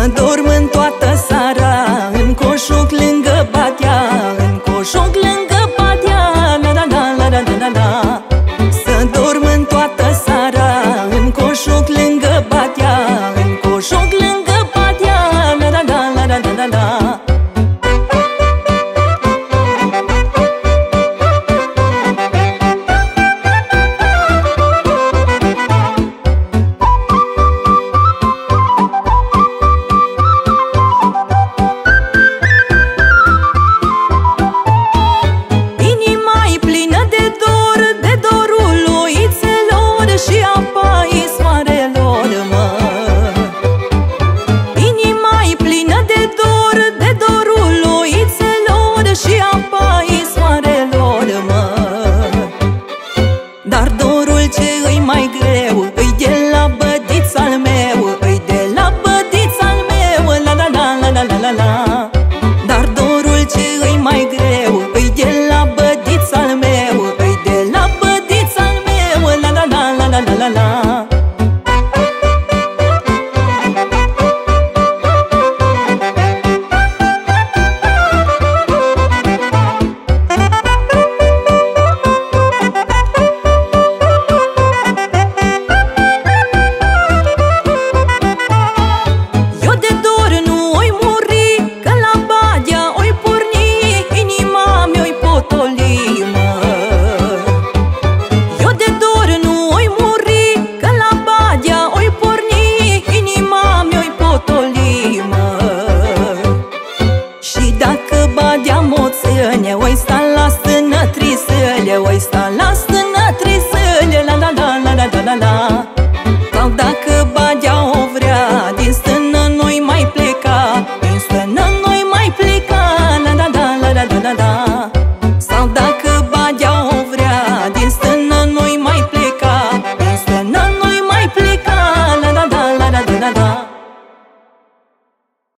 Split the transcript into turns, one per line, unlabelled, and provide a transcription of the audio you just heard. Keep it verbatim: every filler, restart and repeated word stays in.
dorm în toată seara în coșoc lângă Batea, în coșoc lângă Batea, la la la la la la la. Să dorm în toată seara în coșoc lângă Batea, în coșoc lângă Batea, la la la la la la la. Dar dorul ce îi mai greu îi de la bădița-l meu, îi de la bădița-l meu, la la la la la la la la. Dar dorul ce îi mai greu îi de la bădița-l meu, îi de la bădița-l meu, la la la la la la la la. Oi sta la stână trisele, oi sta la